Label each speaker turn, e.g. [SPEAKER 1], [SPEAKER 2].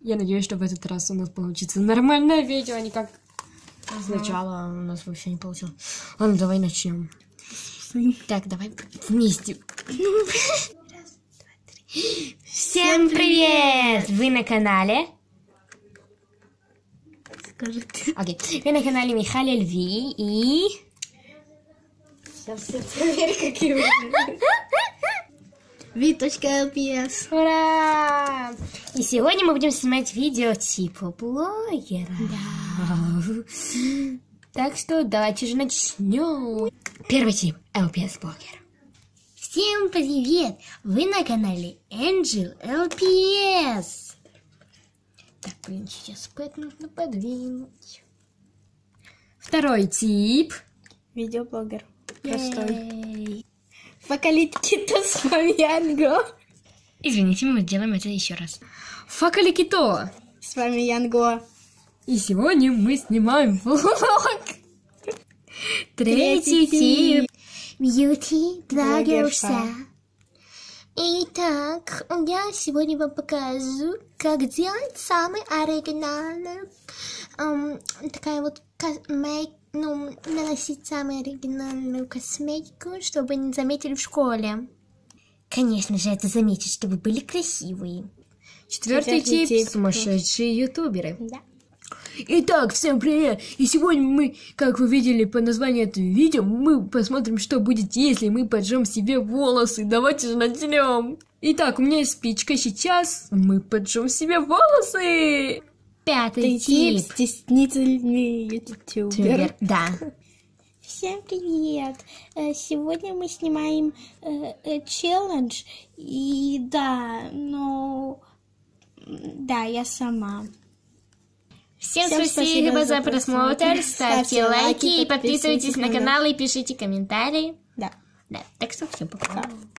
[SPEAKER 1] Я надеюсь, что в этот раз у нас получится нормальное видео, а не как
[SPEAKER 2] Сначала у нас вообще не получилось. Ладно, давай начнем. Так, давай вместе. Раз, два, три. Всем привет! Вы на канале? Скажите. Окей. Вы на канале Михаил Льви и...
[SPEAKER 1] Сейчас все проверь, какие вы.
[SPEAKER 2] Ви.ЛПС. Ура! И сегодня мы будем снимать видео типа блогера. Да. Так что давайте же начнем. Первый тип LPS блогер. Всем привет! Вы на канале Angel LPS. Так, блин, сейчас пэт нужно подвинуть.
[SPEAKER 1] Второй тип.
[SPEAKER 2] Видеоблогер. Простой. Факаликито с вами Янго. Извините, мы сделаем это еще раз.
[SPEAKER 1] Факаликито.
[SPEAKER 2] С вами Янго.
[SPEAKER 1] И сегодня мы снимаем влог. Третий тип.
[SPEAKER 2] Бьюти-блогерша. Итак, я сегодня вам покажу, как делать самый оригинальный, такая вот наносить самую оригинальную косметику, чтобы не заметили в школе. Конечно же, это заметить, чтобы вы были красивые.
[SPEAKER 1] Четвертый тип. Сумасшедшие ютуберы.
[SPEAKER 2] Да.
[SPEAKER 1] Итак, всем привет! И сегодня мы, как вы видели по названию этого видео, мы посмотрим, что будет, если мы поджжем себе волосы. Давайте же начнем! Итак, у меня есть спичка, сейчас мы поджжем себе волосы!
[SPEAKER 2] Пятый тип.
[SPEAKER 3] Стеснительный ютубер.
[SPEAKER 2] Да.
[SPEAKER 3] Всем привет! Сегодня мы снимаем челлендж. И да, я сама.
[SPEAKER 2] Всем спасибо за просмотр. Ставьте лайки и подписывайтесь на канал и пишите комментарии.
[SPEAKER 3] Да.
[SPEAKER 2] Так что всем пока.